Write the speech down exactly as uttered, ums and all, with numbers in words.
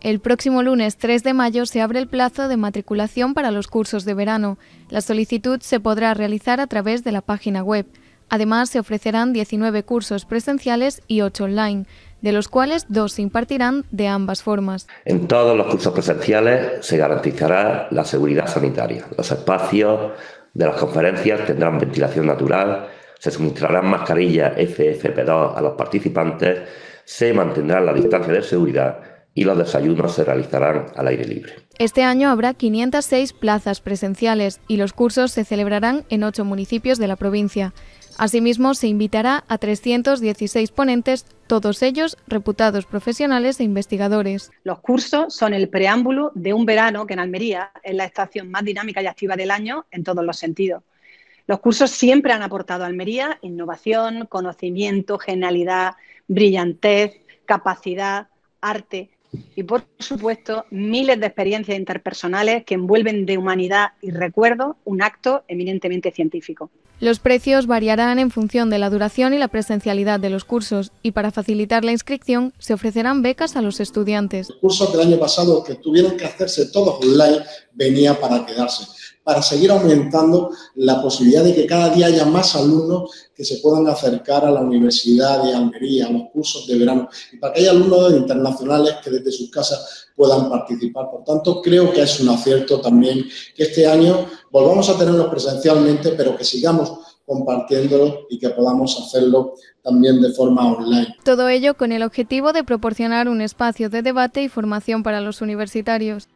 El próximo lunes tres de mayo se abre el plazo de matriculación para los cursos de verano. La solicitud se podrá realizar a través de la página web. Además, se ofrecerán diecinueve cursos presenciales y ocho online, de los cuales dos se impartirán de ambas formas. En todos los cursos presenciales se garantizará la seguridad sanitaria. Los espacios de las conferencias tendrán ventilación natural, se suministrarán mascarillas F F P dos a los participantes, se mantendrá la distancia de seguridad y los desayunos se realizarán al aire libre. Este año habrá quinientas seis plazas presenciales y los cursos se celebrarán en ocho municipios de la provincia. Asimismo, se invitará a trescientos dieciséis ponentes, todos ellos reputados profesionales e investigadores. Los cursos son el preámbulo de un verano que en Almería es la estación más dinámica y activa del año en todos los sentidos. Los cursos siempre han aportado a Almería innovación, conocimiento, genialidad, brillantez, capacidad, arte y, por supuesto, miles de experiencias interpersonales que envuelven de humanidad y recuerdo un acto eminentemente científico. Los precios variarán en función de la duración y la presencialidad de los cursos y para facilitar la inscripción se ofrecerán becas a los estudiantes. Los cursos del año pasado que tuvieron que hacerse todos online venía para quedarse, para seguir aumentando la posibilidad de que cada día haya más alumnos que se puedan acercar a la Universidad de Almería, a los cursos de verano, y para que haya alumnos internacionales que desde sus casas puedan participar. Por tanto, creo que es un acierto también que este año volvamos a tenerlos presencialmente, pero que sigamos compartiéndolo y que podamos hacerlo también de forma online. Todo ello con el objetivo de proporcionar un espacio de debate y formación para los universitarios.